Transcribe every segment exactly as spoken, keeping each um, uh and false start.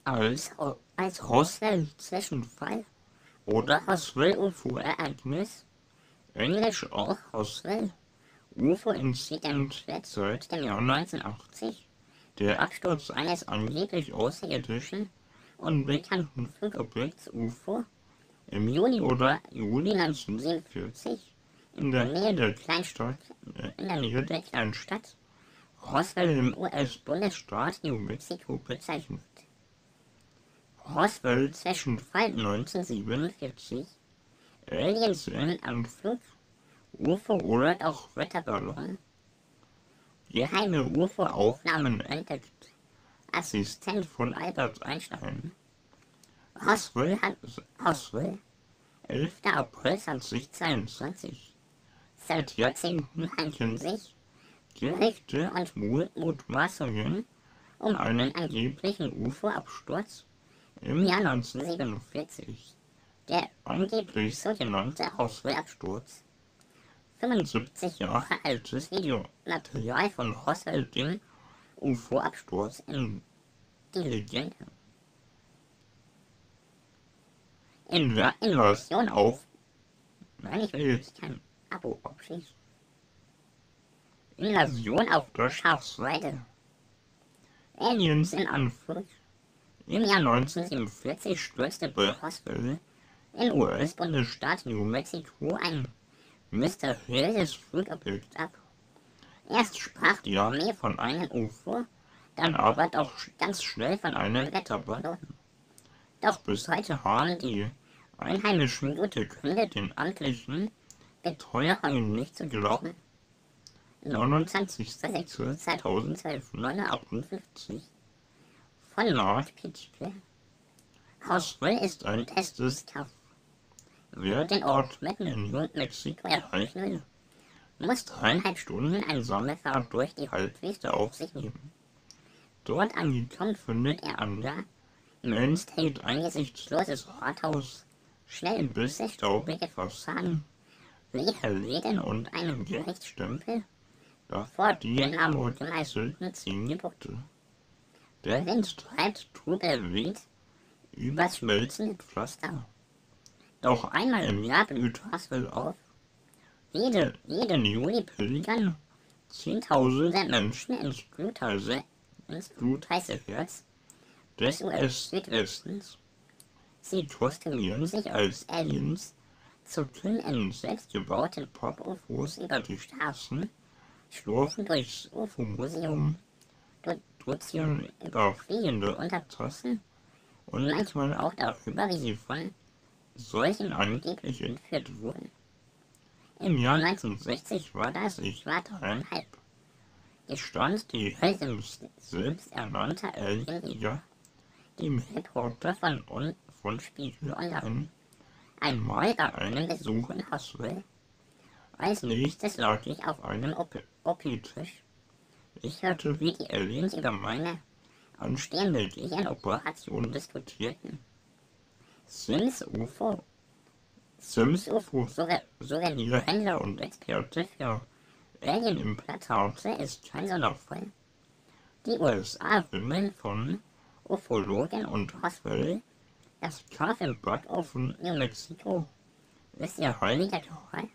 als, als Roswell-Zwischenfall oder Roswell-U F O-Ereignis, englisch auch Roswell, U F O-Incident erzeugt im Jahr neunzehnhundertachtzig, der Absturz eines angeblich Außerirdischen und bekannten Flugobjekts U F O im Juni oder Juli neunzehnhundertsiebenundvierzig in der Nähe der Kleinstadt, in der Nähe der Kleinstadt Roswell im U S-Bundesstaat New Mexico bezeichnet. Roswell Zwischenfall neunzehnhundertsiebenundvierzig, Aliens in Anflug, U F O oder auch Wetterballon, geheime U F O-Aufnahmen entdeckt, Assistent von Albert Einstein, Roswell, Roswell, elfter April zweitausendzweiundzwanzig. Seit Jahrzehnten handeln sich Gerüchte und Mutmaßungen um einen angeblichen U F O-Absturz im Jahr neunzehnhundertsiebenundvierzig. Der angeblich sogenannte Roswell-Absturz. fünfundsiebzig Jahre altes Videomaterial von Roswell, dem U F O-Absturz in die Legende. In der Invasion auf... Nein, ich will jetzt kein Abo abschließen. Invasion auf der Schafsweide. Aliens in Anflug. Im Jahr neunzehnhundertsiebenundvierzig stürzte bei Roswell im U S-Bundesstaat New Mexico ein mysteriöses Flugobjekt ab. Erst sprach die Armee von einem U F O, dann aber doch ganz schnell von einem Wetterballon. Doch bis heute haben die Einheimischen gute Gründe, den amtlichen Beteuerungen nicht zu glauben. neunundzwanzigster sechster zweitausendzwölf, neunhundertachtundfünfzig. Von Nord Kitschke. Roswell ist ein Testungskampf. Wer den Ort mitten in New Mexico erreichen will, muss dreieinhalb Stunden einsame Fahrt durch die Halbwüste auf sich nehmen. Dort angekommen findet er an der Main State ein gesichtsloses Rathaus, Schnellbüsse, staubige Fassaden, leere Läden und einen Gerichtsstempel, davor die in Armut gemeißelten zehn Gebote. Der Wind treibt Trubel weht übers schmelzende Pflaster. Doch einmal im Jahr blüht Roswell auf. Jede, jeden Juli pilgern Zehntausende Menschen ins Blutheiße, ins blutheiße Herz des U S-Südwestens. Sie postulieren sich als Aliens, zuckeln in selbstgebauten Pop-U F Os über die Straßen, schlurfen durchs U F O-Museum, dozieren über fliegende Untertassen und manchmal auch darüber, wie sie von solchen angeblich entführt wurden. Im Jahr neunzehnhundertsechzig war das, ich war dreieinhalb. Gestand die selbsternannte Alien-Liga, dem Reporter von, von Spiegel Online, einmal bei einem Besuch in Roswell. Als nächstes lag ich auf einem O P-Tisch. Ich hörte, wie die Aliens über meine anstehende Gehirnoperation diskutierten. Sims U F O, Sims U F O, Souvenirhändler und Experte für Alien-Implantate ist kein Sonderfall. Die U S A wimmeln von Ufologen und Roswell. Das Kaff im Backofen New Mexico ist ihr heiliger Gral.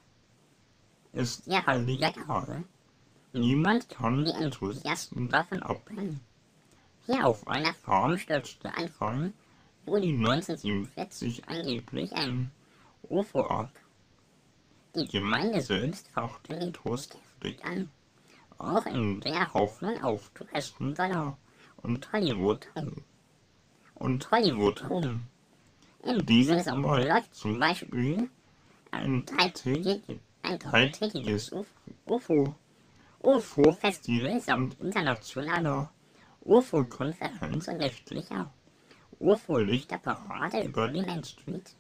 Ist ihr heiliger Gral. Niemand kann die Enthusiasten davon abbringen. Hier auf einer Farm stürzte Anfang Juli neunzehnhundertsiebenundvierzig angeblich ein U F O ab. Die Gemeinde selbst fauchte den Toast heftig an, auch in der Hoffnung auf Touristendollar und Hollywood und Hollywood -Ruhm. In diesem Sommer läuft zum Beispiel ein dreitägiges, ein dreitägiges U F O U F O-Festival samt internationaler U F O-Konferenz und nächtlicher U F O-Lichterparade über die Main Street.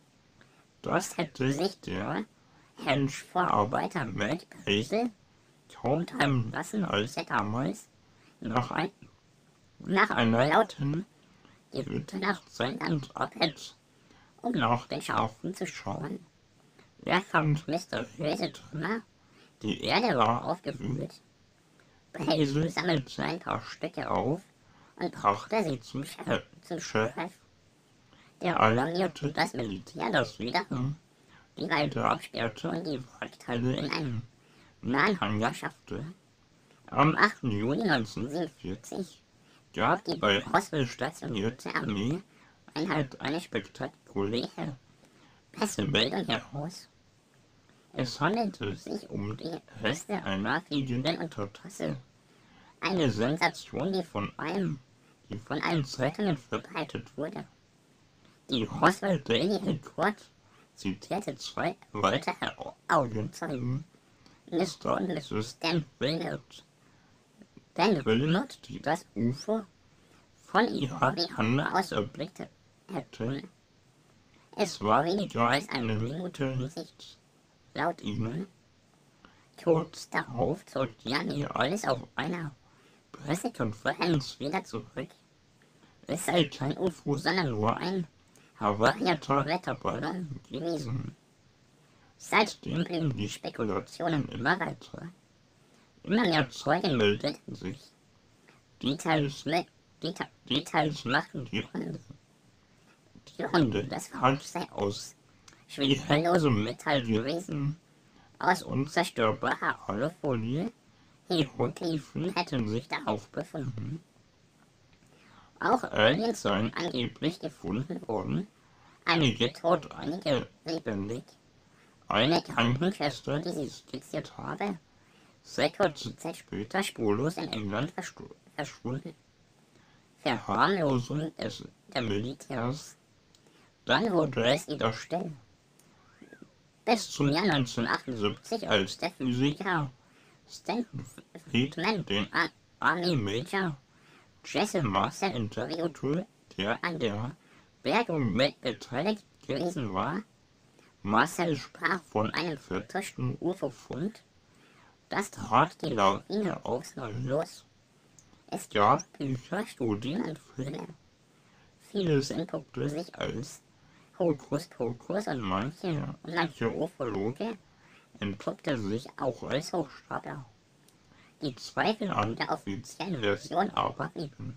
Das hätte sich der Hench-Vorarbeiter Matt Basil kaum treiben lassen, als er damals nach, ein, nach einer lauten Gewitternacht sein Land abhält, um nach den Schafen zu schauen. Er fand mysteriöse Trümmer, die Erde war aufgewühlt. Basil sammelte ein paar Stücke auf und brachte sie zum, Sheriff, zum Sheriff. Der alarmierte das Militär, das wiederum die Leute absperrte und die Wrackteile in einen nahen Hangar schaffte. Am achten Juli neunzehnhundertsiebenundvierzig gab die bei Roswell stationierte Armee Einheit eine spektakuläre Pressemeldung heraus. Es handelte sich um die Reste einer fliegenden Untertasse. Eine Sensation, die von allen, die von allen Zeitungen verbreitet wurde. Die Roswell Daily Record zitierte zwei weitere Augenzeugen, Mister und Missus Dan Willard. Dan Willard, die das U F O von ihrer Veranda aus erblickte hätten. Es war weniger als eine Minute in Sicht. Laut ihnen. Kurz darauf zog Gianni alles auf einer Pressekonferenz wieder zurück. Es sei kein U F O, sondern nur ein havarierter Wetterballon gewesen. Seitdem blieben die Spekulationen immer weiter. Immer mehr Zeugen meldeten sich. Details, Deta Details machten die Runde. Die Runde, das Haus sei aus schwerlosem Metall gewesen, aus unzerstörbarer Alufolie. Hieroglyphen hätten sich darauf befunden. Auch Aliens sollen angeblich gefunden worden, einige tot, einige lebendig. Eine Krankenschwester, die sie skizziert habe, sei kurze Zeit später spurlos in England verschwunden. Verharmlosung des, der Militärs. Dann wurde es wieder still. Bis zum Jahr neunzehnhundertachtundsiebzig, als der Physiker Stanton Friedman den Army Major Jesse Marcel interviewte, der an der Bergung mit beteiligt gewesen war. Marcel sprach von einem viertelstunden U F O-Fund. Das trat die Lawine aufs Neue los. Es gab Bücher, Studien und Filme. Vieles entpuppte sich als Hokuspokus und manche, manche Ufologe entpuppte sich auch als Hochstapler. Die Zweifel an der offiziellen Version aber blieben.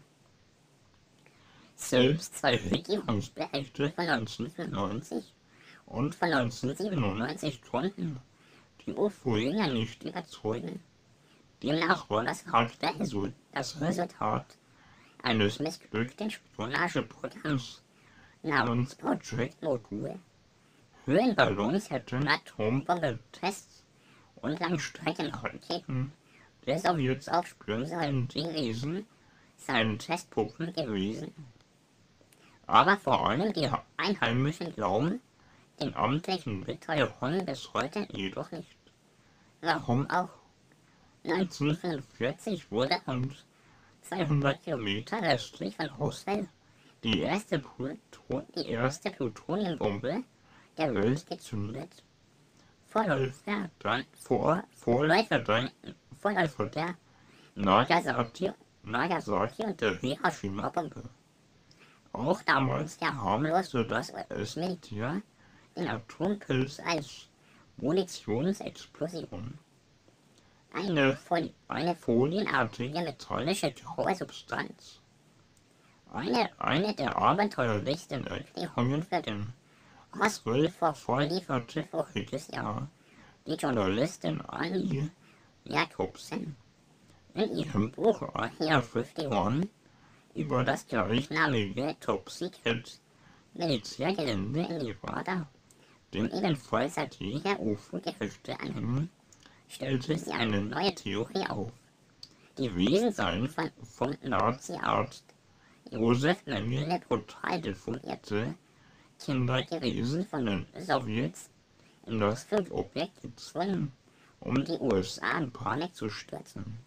Selbst zwei Regierungsberichte von neunzehnhundertfünfundneunzig und von neunzehnhundertsiebenundneunzig konnten die U F O-Jünger nicht überzeugen. Demnach war das Hardware das Resultat eines missglückten Spionageprogramms namens Project Mogul. Höhenballons hätten Atombombentests und Langstreckenraketen der Sowjets aufspüren sollen, die Riesen seien Testpuppen gewesen. Aber vor allem die Einheimischen glauben den amtlichen Beteuerungen bis heute jedoch nicht. Warum auch? neunzehnhundertfünfundvierzig wurde rund zweihundert Kilometer östlich von Roswell die erste, Pluton die erste Plutoniumbombe der Welt gezündet. Vorläufer, dann, vor, Vorläufer, dann, Vorläufer der Nagasaki, Nagasaki und der Hiroshima-Bombe. Auch damals der harmlose das U S-Militär den Atompilz als Munitionsexplosion. Eine, Fol eine folienartige metallische graue Substanz. Eine, eine der abenteuerlichsten Erklärungen für den Roswell-Vorfall lieferte voriges Jahr die Journalistin Annie Jacobsen in ihrem Buch Area einundfünfzig über das gleichnamige Top-Secret Militärgelände in Nevada, dem ebenfalls seit jeher U F O-Gerüchte anhängen, stellte sie eine neue Theorie auf. Die Wesen seien von, vom Nazi-Arzt Josef Mengele brutal deformierte Kinder gewesen von den Sowjets in das Flugobjekt gezwungen, um die U S A in Panik zu stürzen.